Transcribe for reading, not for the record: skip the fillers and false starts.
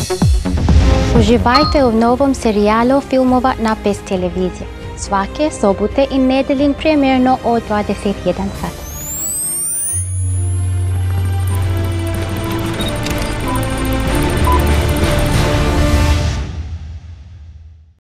Uživajte u novom serijalu filmova na PES televiziji. Svake sobote i nedelje premijerno od 21 sat.